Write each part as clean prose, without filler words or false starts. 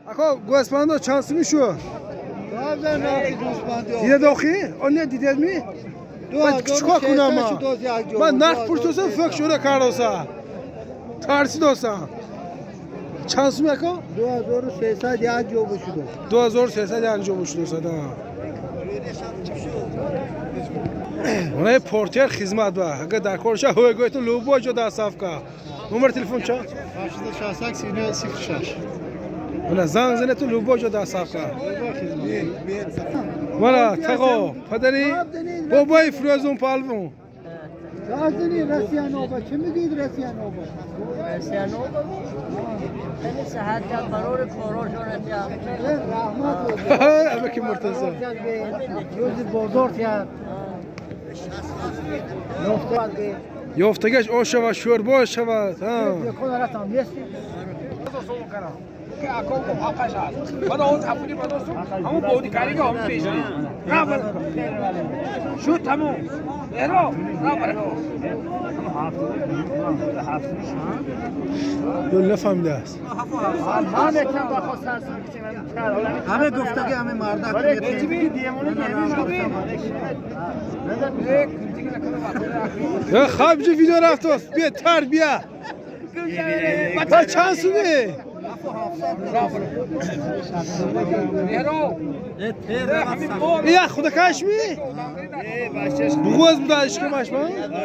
اکا گوسفند چند سومی شو؟ دیده داخی؟ آن دیده می؟ من چیکار کنم من نرخ پرسوسم فکر شده کردوسا ترسی دوستم چند سومی اکا؟ 2300 یک جو بشده 2300 یک جو بشده صدا اونای پورتر خدمت با اگه در کارش هویگوی تو لوبو جو در صفکا نمبر تلفن چه 866 ولا زنگ زنه تو لوبو جو در صفکا ولا تقو پدری بابای فروزون پالون راستنی رسیانوبا چه میگید رسیانوبا رسیانوبا خیلی صحت کرد برای کاراش رحمت اما که مرتضی یوز بزرگ کرد یافتگش آشه و شوربا شود یکون رفتم بیستی که اکو آقاش هست بعد اون تفوری بدوستم همون بودی کاری که همون پیش نه شو تموم برو نه برو دل نفهمیده است همه گفته که همه مرده یا خواب جو ویدیو رفت است بیا تر بیا با چند سومه یا خدا کشمی بغوز بدهش که مشما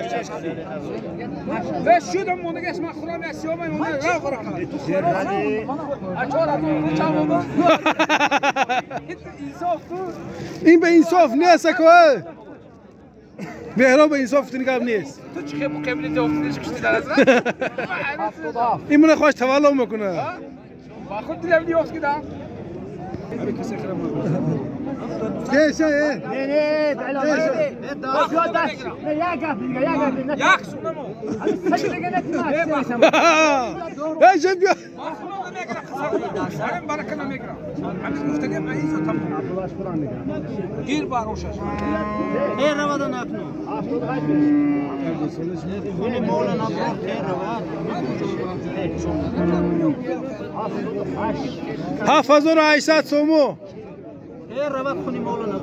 و شدم مونگش من خورم یا سیام من را خورم تو خورم اچور ازون چاوم این به انصاف نیست که مهران به انصاف تنگام نیست تو چه مقابل تو افتادش کشتی در از این من خواهش تولد میکنه با خود دیدم نیاز کردم کیسه نه نه تعالوا یک سونمو ای جنبی من برکه نمیگیرم همین گفتگی من اینو تمام گیر باروشش خیر رود نکنو این مولانا خیر رود 7800 سومو خیر رود خونی مولانا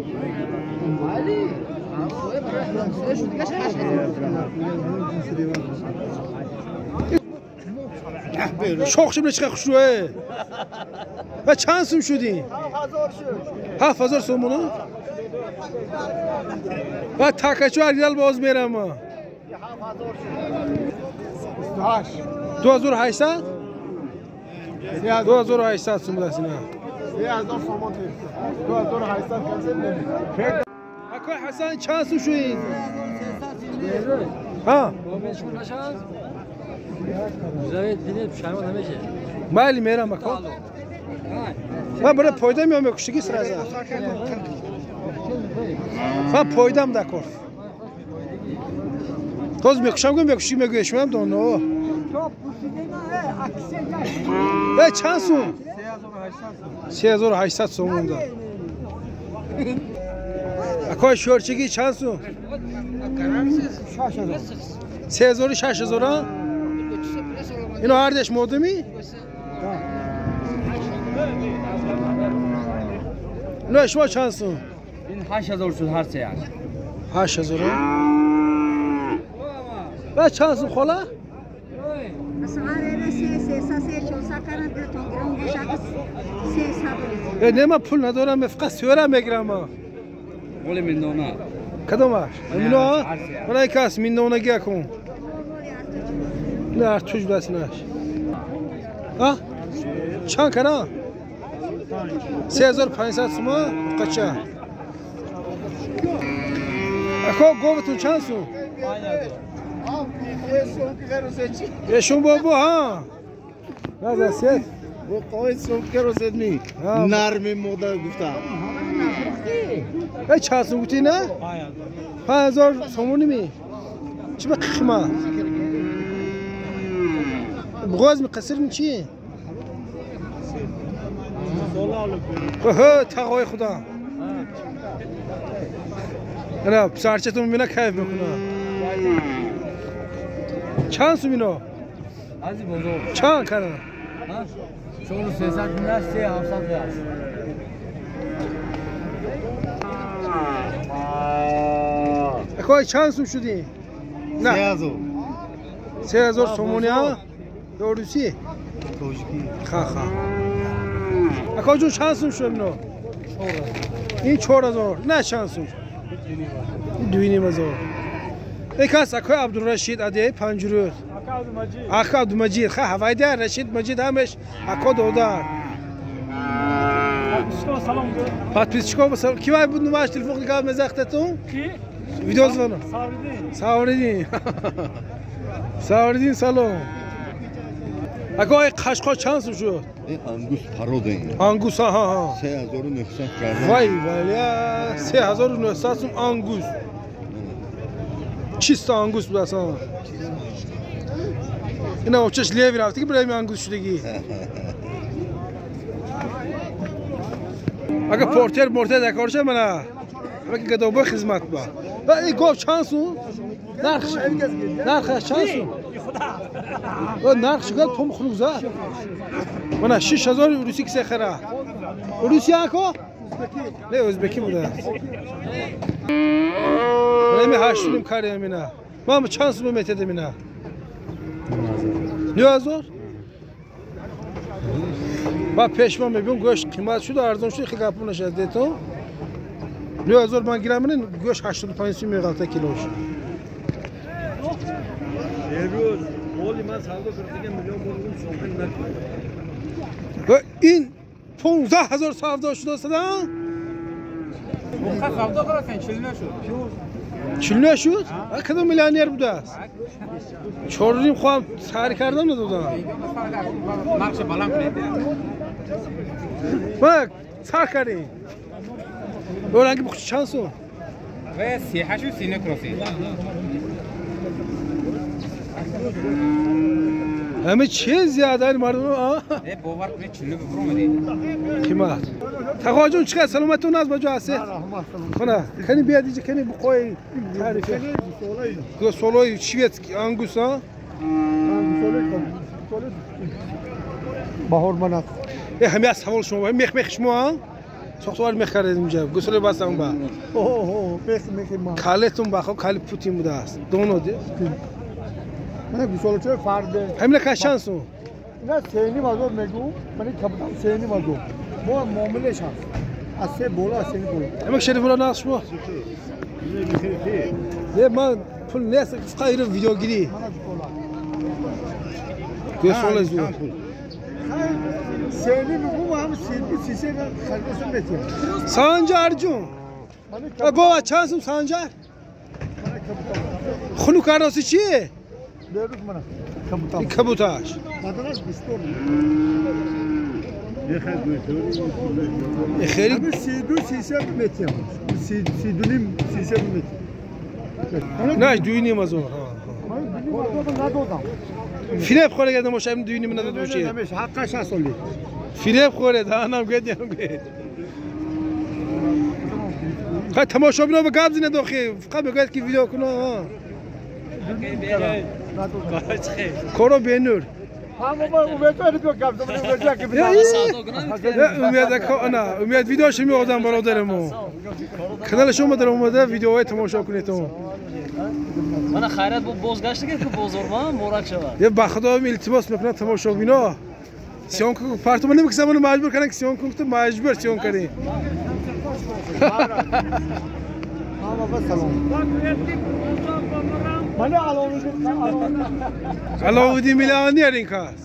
شوخ شد چقدر خوشوه و چند سوم شدی 7000 سومونو و تاکچو اگدال باز میرم 2800 2800 سوم دست نه 3000 سومون 2800 کنسل نمیشه اکای حسن چند سوم شدی ها بله میرم اکا من برای پایده میام کشتگی سرازه من پایدم دکار توز میکشم گم میکشی میگویش میام دونو ای چند سوم 3800 سوم مونده اکای شورچگی چند سوم 3600 اینو هردش مودمی؟ اینو شما چند سون؟ این 8000 شد هر سه 8000 و چند سون خاله؟ نه من پول ندارم فقط سیوره میگیرم ولی من دونه کدومش؟ اینو؟ برای کس من دونه گیا کن نه توش دست نش ها؟ چند کنه؟ 3500 سوم قچه اکا گوبتون چند سوم؟ ایشون بابا ها نه دستیت قوی سوم که روزد می نرم مودا گفتم ای چند سوم گوتی نه؟ 5000 سومونی می چی به قیمه؟ بغاز مقصر من چیه؟ اوه تقوی خدا انا بسرچتون میبینه کیف میکنه چند سوم اینو؟ ازی بزرگ چند کنه؟ چون 300 میلیون 3700 هست. اکای چند سوم شدی؟ نه 3000 سومونیا روسی توجیکی خا اکای جو چند سوم شد اینو؟ این 4000 نه چند سوم این 2500 اکاس اکای عبدالرشید عدی پنجرود اکا عبدالمجید خا هوایده رشید مجید همش اکا دودار подписчиков басар кивай буд нумаш телефон гап мезахтатун ки видео звоно савридин салом агой қашқо чанд сум шуд ангус пароден ангус ха 3900 грамм вай валя 3900 сум ангус чисто ангус буд асан ина очаш леви рафти ки брами ангус шудагӣ اگه پورتر مرتد دکارشه منه اگه گدوبه خدمت با این گفت چند سو نرخش چند سو نرخش گفت پم خلوق زد منه 6000 روسی کسی خره روسی اکو نه ازبکی بوده منه 8 کاری امینه من چند سو میتدم اینه 9000 با پیشمان میبینم گوشت قیمت شده ارزان شده خیلی گپو نشده تو 9000 من گیرم من گوشت 85 میگه کیلوش امروز مولی من سودا کردم میلیون بردم شامپین نکنم این 15000 سودا شده است نه سودا کردن چیل نشد چیل نشد کدوم میلیونر بوده است چوریم خواهم سر کردم ندادم مارکش بالا کنید بک سر کردیم اولنگی بخش چند سو؟ و 38 و 39 کروسی همه چه زیاده این مردم باور کنید چلو بفرومدید قیمت تقوا جون چقدر سلامتون از بجا هستی؟ خونه کنی بیاد اینجا کنی بقوی تعریفه دو سولوی شویت انگوس ها؟ بهار منات همه از حوال شما میخ شما ساختوار میخ کردیم اینجا گسله بستم با میخ ما کالتون بخو کال پوتین بوده است دونو دی من گسله چه فرده همین کاشان سو نه سینی مازور میگم من کبوتر سینی مازور ما معاملهش هست از سه بالا سینی بالا همه شریف ولا ناقص شما نه من پول نیست فقط ویدیو گیری گسله زو سینی میگم هم سیسه خریدم بهتون سانجار جون بابا چند سوم سانجار خلو کاراسی چیه بیروز من کبوتر کبوتاش مادرش بیستون خیلی همه 32 سیسه میتیم 32 سیسه میتیم نه دوینیم از اون من ندادم فریب خوره گردم باشه دوینیم نداده باشه نمیشه حقش اصلی فریب خوره دهنم گردیم گرد خواهد تماشا بنا به گبزی نداخی فقط بگوید که ویدیو کنه کارو بینور امید ویدیو شمی آدم برادرمو کانال شما در اومده ویدیوهای تماشا کنید تو من خیرت با بازگشت که بازارما مورک شود یه بخدا التماس میکنم تماشا بینا سیون کو پارتو من نمیگم منو مجبور کنن که سیون کو تو مجبور سیون کنی من علاودی میلیونر این کاس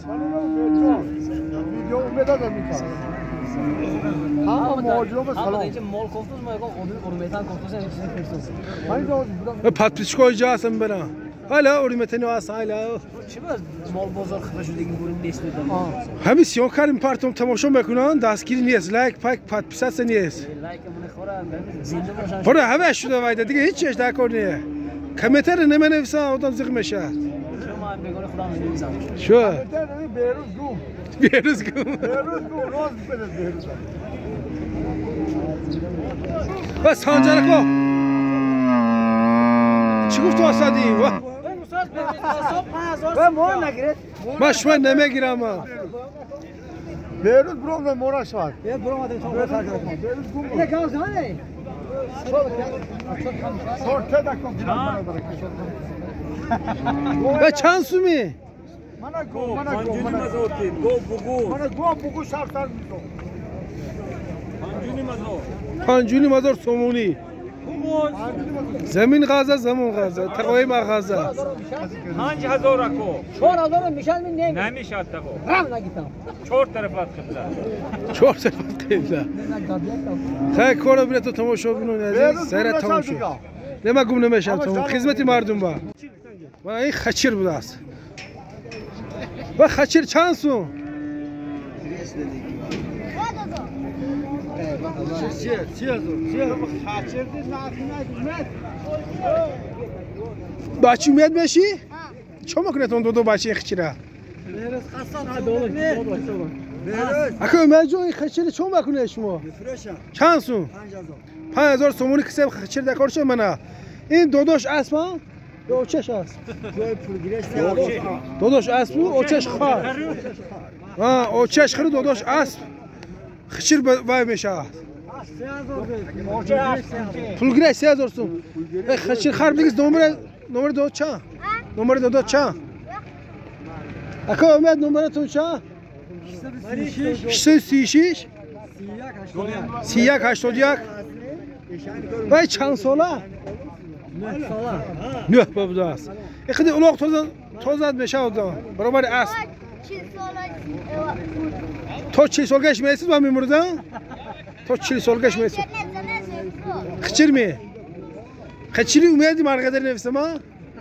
ویدیو میدادم این کار ها موجود سلام اینجا مال کوفتوس ما یکم اورمیتان کوفتوس این چیزی پرسوس من پاتپیچکو جاسم برام hala اورمیتن واس hala چی بود مال بازار خفه شدگی گوریم نیست همین سیون کاریم پارتوم تماشا میکنن دستگیری نیست لایک پاک پاتپیساس نیست لایک من خورم زنده باشم برو همه شده وایده دیگه هیچ چیز دکار نیه کامنتر نمی‌نویسن آدم زخم میشه شما بگون خودم نمی‌نویسم شو بیروز گم بیروز گم روز بیروز بس خانجر کو چی گفت واسدی و ما نگیرید ما شما نمیگیرم Beyrut bronze moraş var. Ya duramadım çok Beyrut kasar. Beyrut bu mu? Ne kalsın hani? Sorte da kom bana bırak. Ve çansu mi? Mana go, mana go, Panjuni mana mazo tin, go bugu. Mana go bugu şartlar mı? Panjuni mazo. پنجونی مزار سومونی زمین غزه زمون غزه تقویم غزه Hangi hazora ko? Şor alırım mişal mi ne? Neymiş hatta ko? Ramla gittim. Çor taraflat kıpla. چهار سفت قیبله خیلی کارو بیره تو تماشا بینون عزیز سیرت تمام شد نمه گم نمیشم تمام خدمتی مردم با و این خچیر بوده است و خچیر چند سو بچی میاد بشی؟ چه میکنه تون دو بچه خچیره؟ اکو اومد جو این خچیر چه میکنه شما؟ چند سو؟ 5000 سومونی کسی خچیر دکار شد منه این دوداش اسب ها؟ یا اوچش اسب؟ دوداش اسب و اوچش خار اوچش خرید دوداش اسب خچیر وای میشه پولگیره 3000 سوم خچیر خار بگیز نمره دو چند؟ نمره دو چند؟ اکو اومد نمره تون چند؟ 836 3181 وای چند ساله؟ نه بابده است اخدی اولاق توزد میشه برابر است تو 40 سالگش میسید و میمردن؟ تو 40 سالگش میسید خچیر می؟ خچیری اومدی مرقدر نفسه ما؟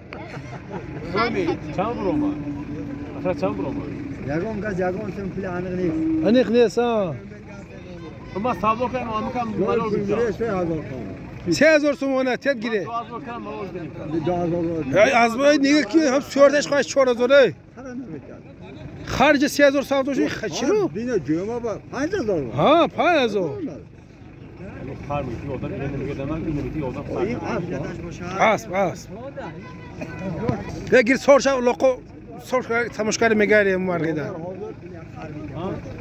Çam broma. Asa çam broma. Yagon sen pili anık değil. انیخ نیست ها Ama sablo kan onu kan malol gitsa. 3000 سومونه تیت گیره Sablo kan malol gitsa. از باید نگه که هم سوردش خواهش 4000 خرج 3000 ساعتش خچیرو Dine cöme bak. Hangi zor var? ها 5000 Kar mı ki odan elini gödemem ki odan اسب اسب بگیر سرچ لقو سرچ تماشاگر میگاری مرغیده